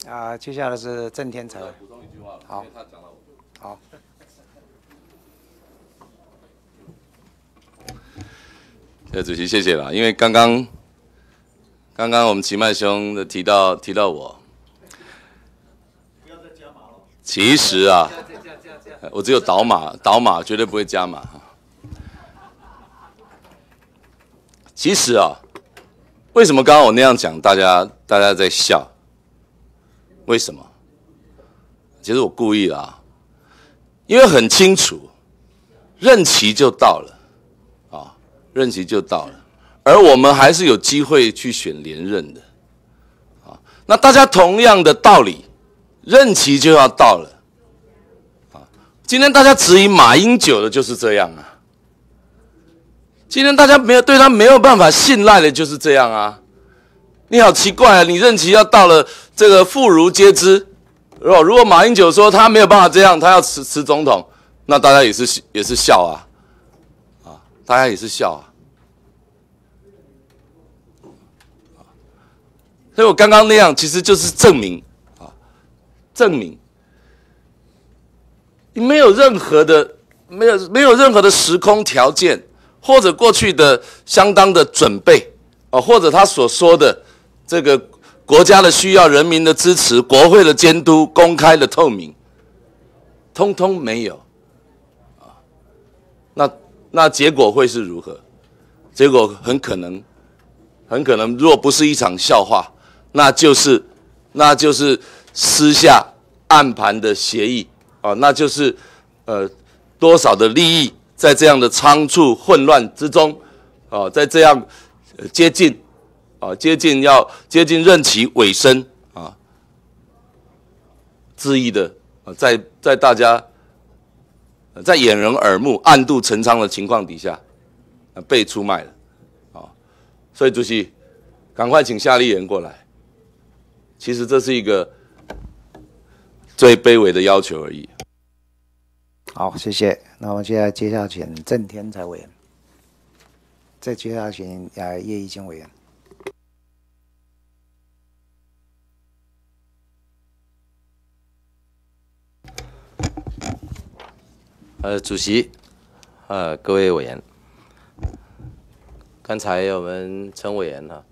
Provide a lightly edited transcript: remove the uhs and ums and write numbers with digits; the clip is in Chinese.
接下来是郑天才。 补充一句话， 好， 因为他讲到我。 好。 主席，谢谢啦。因为刚刚我们奇迈兄的提到我，不要再加码了。其实啊，我只有倒码绝对不会加码。其实啊，为什么刚刚我那样讲，大家在笑？为什么？其实我故意啦，因为很清楚，任期就到了。任期就到了，而我们还是有机会去选连任的，那大家同样的道理，任期就要到了，今天大家质疑马英九的就是这样啊，今天大家对他没有办法信赖的就是这样啊，你好奇怪啊，你任期要到了，这个妇孺皆知，如果马英九说他没有办法这样，他要辞总统，那大家也是笑啊。大家也是笑啊，所以我刚刚那样其实就是证明没有任何的时空条件，或者过去的相当的准备或者他所说的这个国家的需要、人民的支持、国会的监督、公开的透明，通通没有那结果会是如何？结果很可能，如果不是一场笑话，那就是私下暗盘的协议那就是多少的利益在这样的仓促混乱之中在这样接近任期尾声恣意的在大家。在掩人耳目、暗度陈仓的情况底下，被出卖了，所以主席，赶快请夏立言过来。其实这是一个最卑微的要求而已。 好，谢谢。那我们接下来请郑天才委员，再接下来请叶宜津委员。 主席，各位委员，刚才我们陈委员